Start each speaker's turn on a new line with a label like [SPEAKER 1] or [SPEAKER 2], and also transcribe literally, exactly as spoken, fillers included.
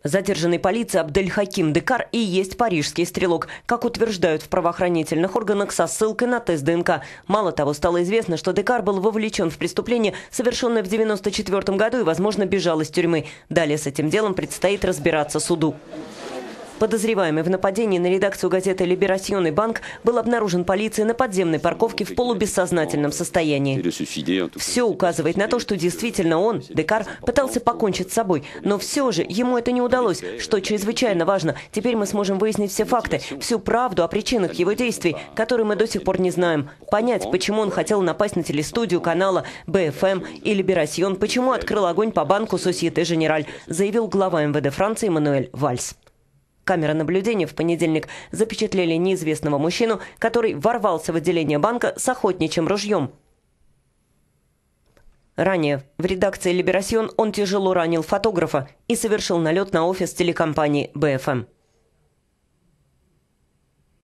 [SPEAKER 1] Задержанный полицией Абдельхаким Декар и есть парижский стрелок, как утверждают в правоохранительных органах со ссылкой на тест ДНК. Мало того, стало известно, что Декар был вовлечен в преступление, совершенное в девяносто четвёртом году и, возможно, бежал из тюрьмы. Далее с этим делом предстоит разбираться суду. Подозреваемый в нападении на редакцию газеты «Либерасьон» и банк был обнаружен полицией на подземной парковке в полубессознательном состоянии. Все указывает на то, что действительно он, Декар, пытался покончить с собой. Но все же ему это не удалось, что чрезвычайно важно. Теперь мы сможем выяснить все факты, всю правду о причинах его действий, которые мы до сих пор не знаем. Понять, почему он хотел напасть на телестудию канала бэ эф эм и «Либерасьон», почему открыл огонь по банку «Сосьете Женераль», заявил глава эм вэ дэ Франции Мануэль Вальс. Камеры наблюдения в понедельник запечатлели неизвестного мужчину, который ворвался в отделение банка с охотничьим ружьем. Ранее в редакции «Либерасьон» он тяжело ранил фотографа и совершил налет на офис телекомпании бэ эф эм.